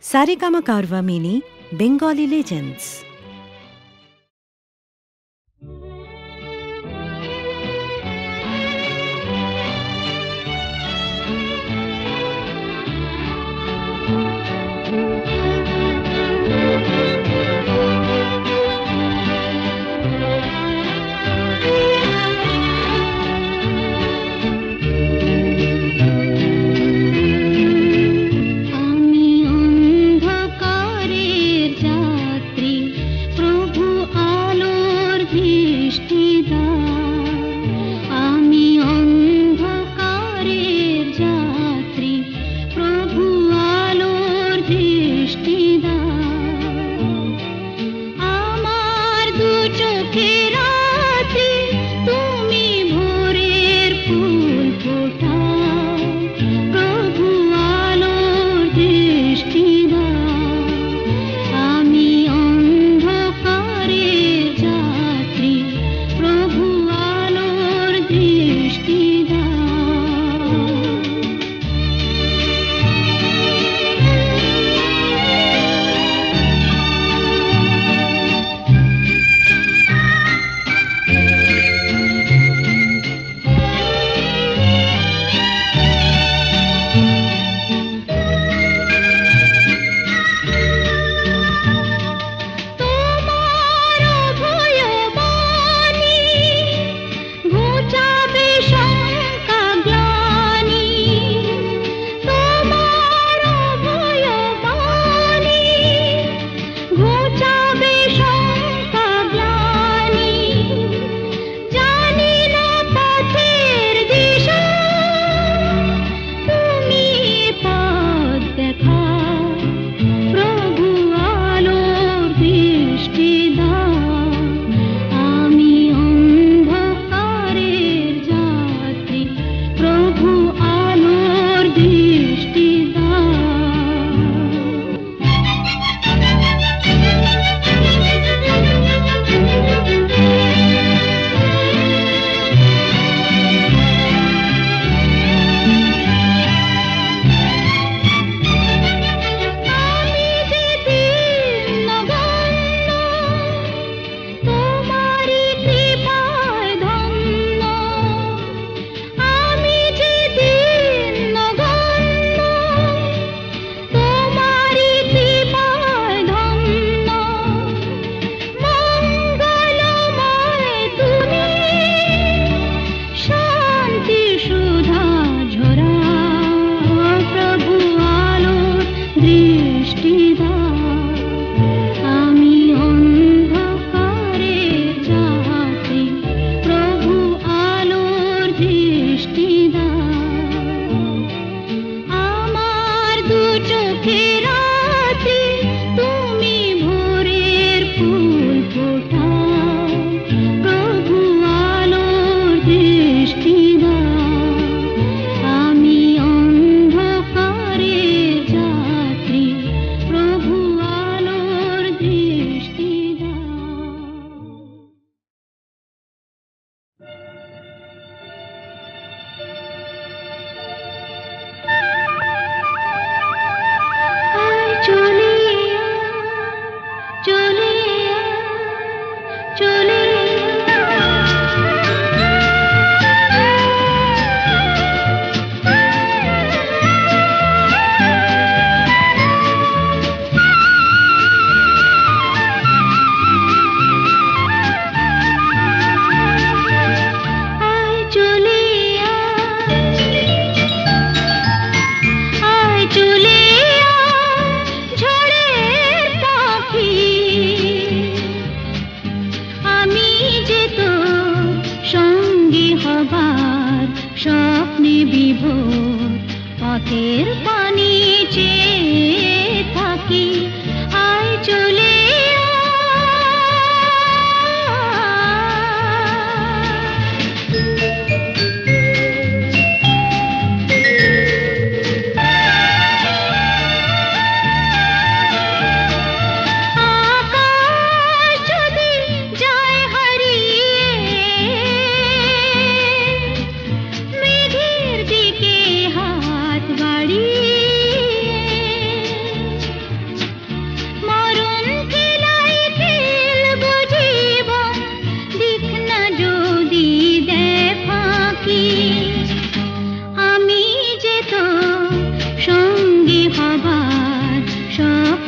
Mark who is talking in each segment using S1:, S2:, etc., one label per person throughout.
S1: Saregama Carvaan mini Bengali legends.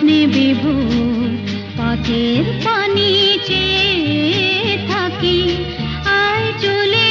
S2: স্বপ্নে বিভোর পথের পানি চেয়ে থাকি আয় চলে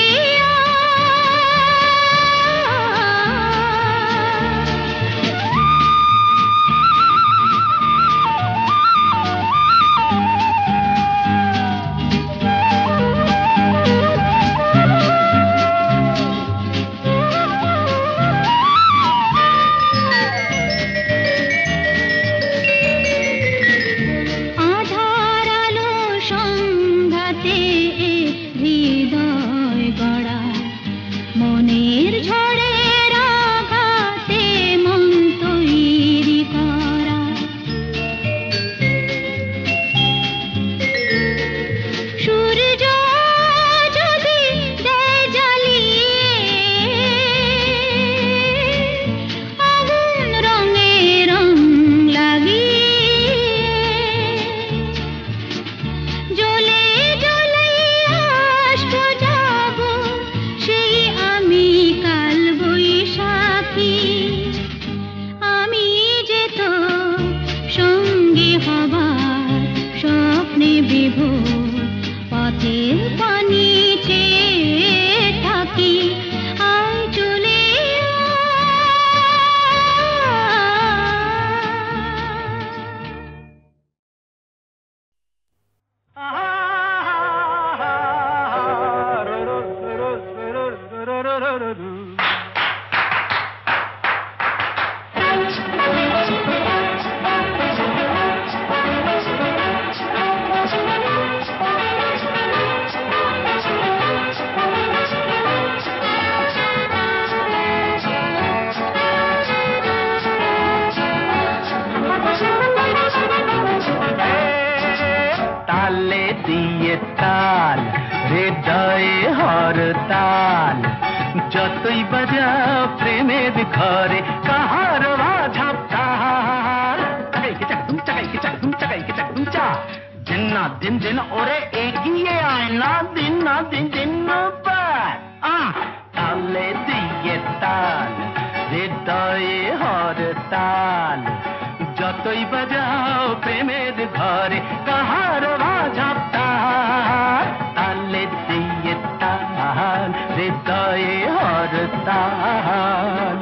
S3: যতই বাজাও প্রেমের ঘরে কাহার বাঝাব তার চাকাইকে চাকদুম চাকাইকে চাকদুম চাকাইকে চাকদুম চা দিন না দিন দিন ওরে এগিয়ে আয় না দিন পার তালে দিয়ে তাল হৃদয়ে হর তাল যতই বাজাও প্রেমের ঘরে কাহার বাঝাব তার তালে দিয়ে তাল হৃদয়ে হর তাল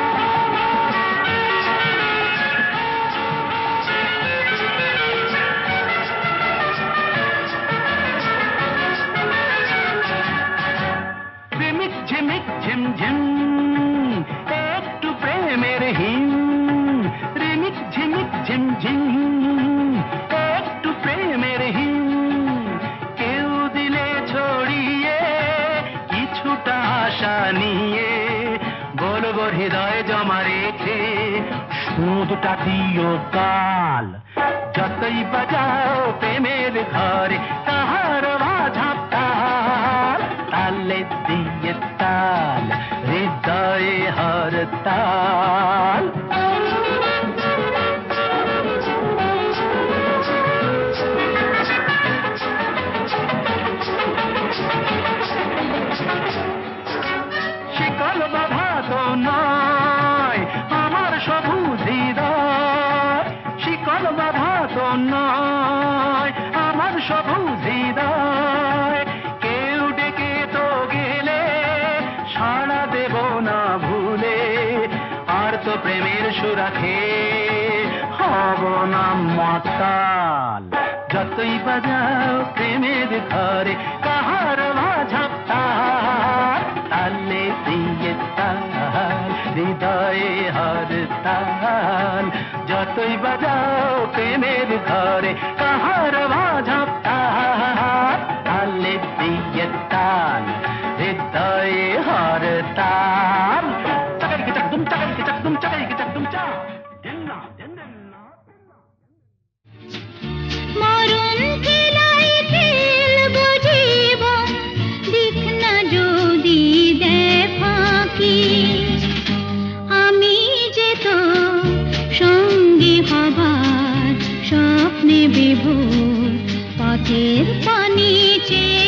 S3: প্রেমিক ঝিমিক ঝিমঝিম একটু প্রেমের হিম রিমিক ঝিমিক ঝিমঝিম একটু প্রেমের হিম কেউ দিলে ছড়িয়ে কিছুটা আশা নিয়ে বলবো হৃদয় জমা রেখে সুদটা দিও কাল যতই বাজাও প্রেমের ঘরে তাহার বাঝাব তাল তালে দিয়ে তাল হৃদয়ে হর তাল শিকল বাধা তো নয় আমার সবুজ হৃদয় শিকল বাধা তো নয় আমার সবুজ হৃদয় কেউ ডেকে তো গেলে সাড়া দেব না ভুলে আর তো প্রেমের সুরাখে হব না মাতাল যতই বাজাও প্রেমের ঘরে কাহার বাঝাব তাল তালে দিয়ে তাল হৃদয়ে হর তাল যতই বাজাও প্রেমের ঘরে কাহার বাঝাব তাল তালে দিয়ে তাল হৃদয়ে হর তাল চাকাইকে চাকদুম চাকাইকে চাকদুম চাকাইকে চাকদুম চা দিন না দিন না
S2: মরণ খেলাই খেলব জীবন দিক না যদি দেয় ফাঁকি আমি যে তো সঙ্গে হবার স্বপ্নে বিভোর পথের পানি চেয়ে